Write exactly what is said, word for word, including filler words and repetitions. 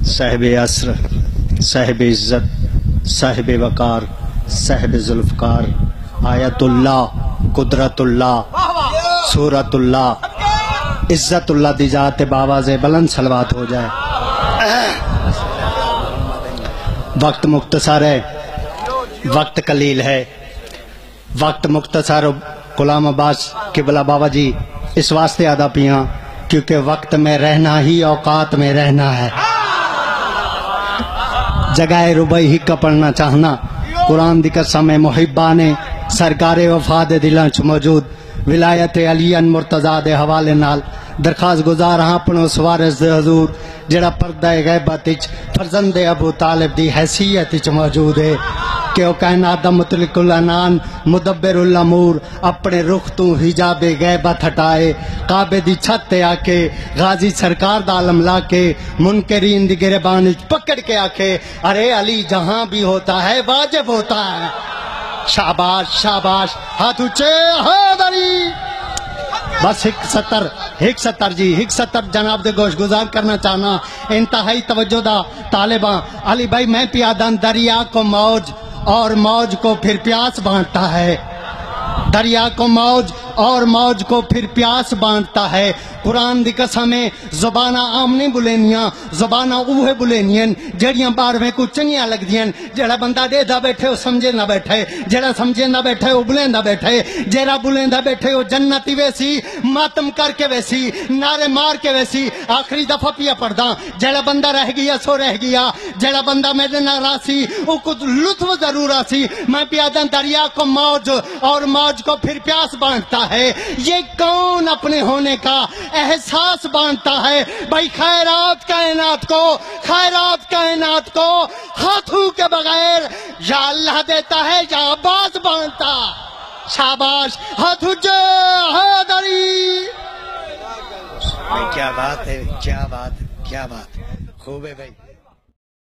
صاحب عصر، صاحب عزت، صاحب وقار، صاحب ذوالفقار، آیت اللہ، قدرت اللہ، صورت اللہ، عزت اللہ دی ذات بآواز بلند صلوات ہو جائے۔ وقت مختصر ہے، وقت قلیل ہے، وقت مختصر۔ غلام عباس قبلہ بابا جی اس واسطے آدھا پیاں کیونکہ وقت میں رہنا ہی اوقات میں رہنا ہے۔ جگہ ربئی ہی کا پڑھنا چاہنا، قرآن دی قسم محبان سرکار وفا دے دلاں چ موجود ولایت علی مرتضیٰ دے حوالے نال درخواست گزار ہاں اپنو سوارس دے حضور جڑا پردہ غیبت وچ فرزند ابو طالب دی حیثیت وچ موجود ہے کہ وہ کائنات دا مطلق العنان مدبر الامور اپنے رخ تو حجاب غیبت ہٹائے، کعبے دی چھت تے آ کے غازی سرکار دا علم لا کے منکرین دی گربان وچ پکڑ کے آکھے ارے علی جہاں بھی ہوتا ہے واجب ہوتا ہے۔ شاباش شاباش، ہاتھ اونچے، حیدری۔ بس ایک ستر ایک ستر جی ایک ستر جناب دے گوش گزار کرنا چاہنا، انتہائی توجہ دا طالباں۔ علی بھائی میں پیادن دریا کو موج اور موج کو پھر پیاس بانٹتا ہے، دریا کو موج اور موج کو پھر پیاس بانٹتا ہے۔ قرآن دی قسمیں زبانہ عام نہیں بلینیاں، زبانہ اوہے بلینیاں جڑیاں بارویں کو چنگیاں لگ دیاں۔ جڑا بندہ دے دا بیٹھے وہ سمجھے نہ بیٹھے، جڑا سمجھے نہ بیٹھے وہ بلین نہ بیٹھے، جڑا بلین نہ بیٹھے وہ جنتی ویسی ماتم کر کے ویسی نعرے مار کے ویسی آخری دفعہ پیا پڑھدا۔ جڑا بندہ رہ گیا سو رہ گیا، جڑا بندہ میرے نہ راسی وہ کچھ لطف ضرور آسی۔ میں پیادن دریا کو موج اور موج کو پھر پیاس بانٹتا ہے، یہ کون اپنے ہونے کا احساس بانٹتا ہے؟ بھائی خیرات کائنات کو، خیرات کائنات کو ہاتھوں کے بغیر یا اللہ دیتا ہے یا عباس بانٹتا۔ شاباش، ہاتھ اونچے، حیدری۔ کیا بات ہے، کیا بات، کیا بات، خوب ہے بھائی۔